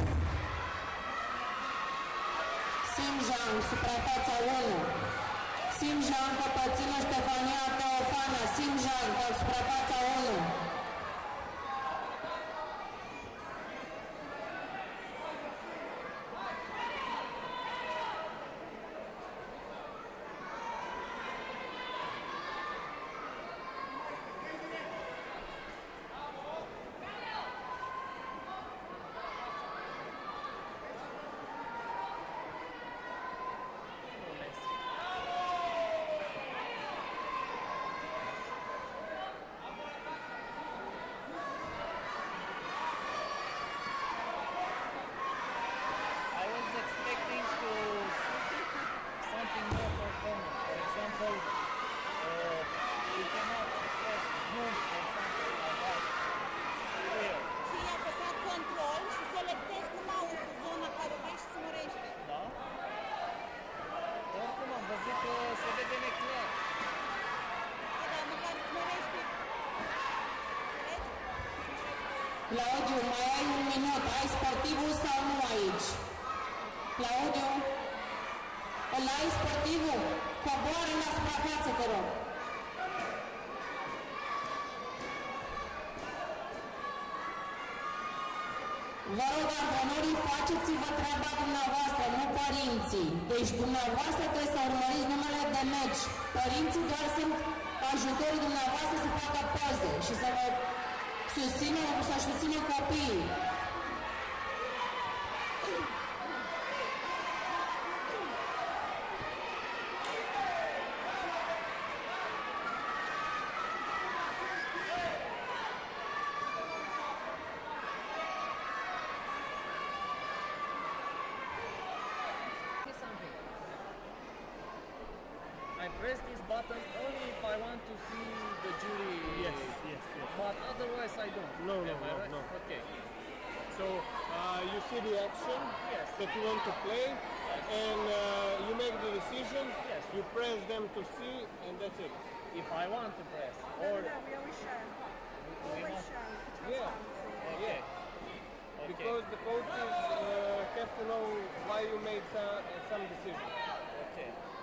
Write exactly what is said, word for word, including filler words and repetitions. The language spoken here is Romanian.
Simjang, suprafața unu. Simjang, Căpățână Ștefania Teofana. Simjang, suprafața unu. Claudiu, mai ai un minut. Ai sportivul sau nu aici? Claudiu? Îl ai sportivul? Coboară la suprafață, te rog. Vă rog, antrenorii, faceți-vă treaba dumneavoastră, nu părinții. Deci dumneavoastră trebuie să urmăriți numele de meci. Părinții doar sunt ajutorii dumneavoastră să facă poze și să vă susțină, să susțină copiii. I press this button only if I want to see the jury. Yes, yes, yes. But otherwise I don't. No, no, Am I no, right? no. Okay. So uh, you see the action Yes. that you want to play, and uh, you make the decision. Yes. You press them to see, and that's it. If I want to press, No, or no, no, we always show. we Always must- show. for Yeah. transparency. okay. Okay. Because the coaches uh, have to know why you made some, some decision. Okay.